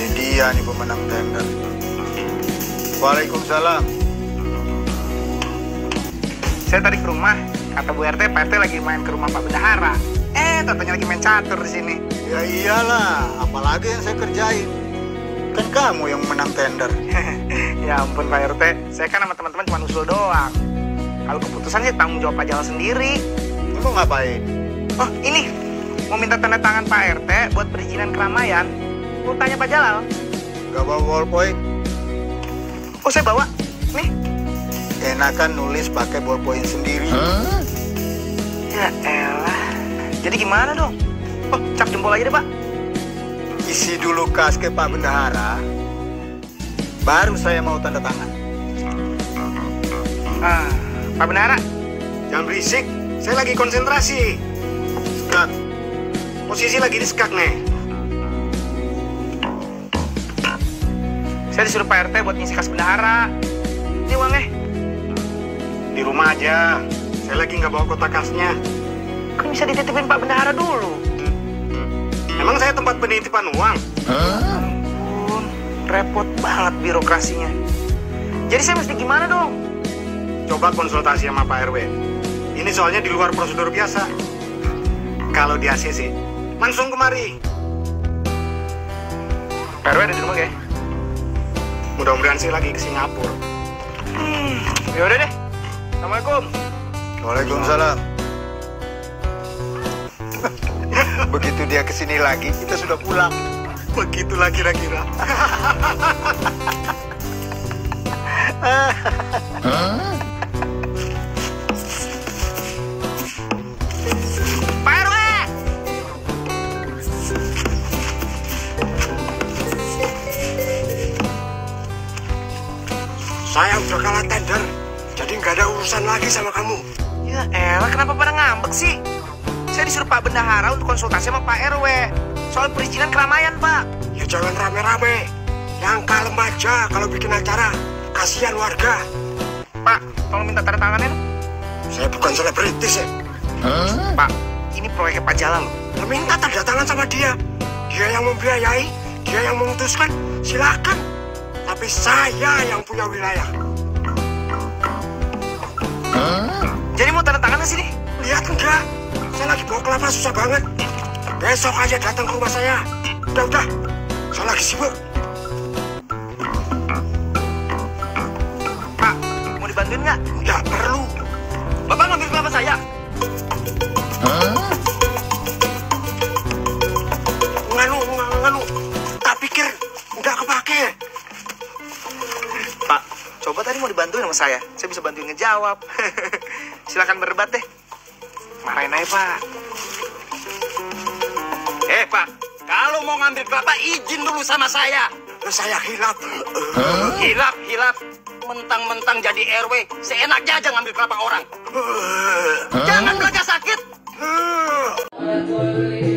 dia nih pemenang tender. Waalaikumsalam. Saya tadi ke rumah, kata Bu RT, Pak RT lagi main ke rumah Pak Bendahara. Tatanya lagi main catur di sini. Ya iyalah, apalagi yang saya kerjain. Kan kamu yang menang tender. Ya ampun Pak RT, saya kan sama teman-teman cuma usul doang. Kalau keputusan sih tanggung jawab Pak Jalal sendiri. Lu mau ngapain? Oh ini, mau minta tanda tangan Pak RT buat perizinan keramaian. Mau tanya Pak Jalal. Gak bawa ballpoint? Oh saya bawa, nih. Enakan nulis pakai ballpoint sendiri. Ya elah, jadi gimana dong? Oh cap jempol aja deh Pak. Isi dulu kas ke Pak Bendahara, baru saya mau tanda tangan. Pak Bendahara, jangan berisik, saya lagi konsentrasi. Skak, posisi lagi di skak nih. saya disuruh Pak RT buat ngisi kas bendahara. Ini uangnya. Di rumah aja, saya lagi nggak bawa kotak kasnya. Kan bisa dititipin Pak Bendahara dulu. Emang saya tempat penitipan uang? Ampun, repot banget birokrasinya. Jadi saya mesti gimana dong? Coba konsultasi sama Pak RW. Ini soalnya di luar prosedur biasa. Kalau di ACC, langsung kemari. Pak RW ada di rumah ya? Mudah-mudahan sih lagi ke Singapura. Yaudah deh. Assalamualaikum. Waalaikumsalam. Begitu dia kesini lagi, kita sudah pulang. Begitulah kira-kira. Pak RW! Saya udah kalah tender, jadi nggak ada urusan lagi sama kamu. Ya elah, kenapa pada ngambek sih? Saya disuruh Pak Bendahara untuk konsultasi sama Pak RW soal perizinan keramaian, Pak. Ya jangan rame-rame, yang kalem aja kalau bikin acara. Kasihan warga. Pak, tolong minta tanda tangannya. Saya bukan selebritis ya. Pak, ini proyeknya Pak Jalal loh. Ya minta tanda tangan sama dia. Dia yang membiayai, dia yang memutuskan, silakan. Tapi saya yang punya wilayah. Jadi mau tanda tangan sini? Lihat enggak? Saya lagi bawa kelapa susah banget. Besok aja datang ke rumah saya. Udah, saya lagi sibuk. Pak, mau dibantuin nggak? Nggak perlu. Bapak ngambil kelapa saya. Nganu. Tak pikir nggak kepake. Pak, coba tadi mau dibantuin sama saya. Saya bisa bantuin ngejawab. Silakan berdebat deh. Marahin aja, Pak. Pak, kalau mau ngambil kelapa izin dulu sama saya. Saya hilap. Hilap. Mentang-mentang jadi RW, seenaknya aja ngambil kelapa orang. Jangan belajar sakit.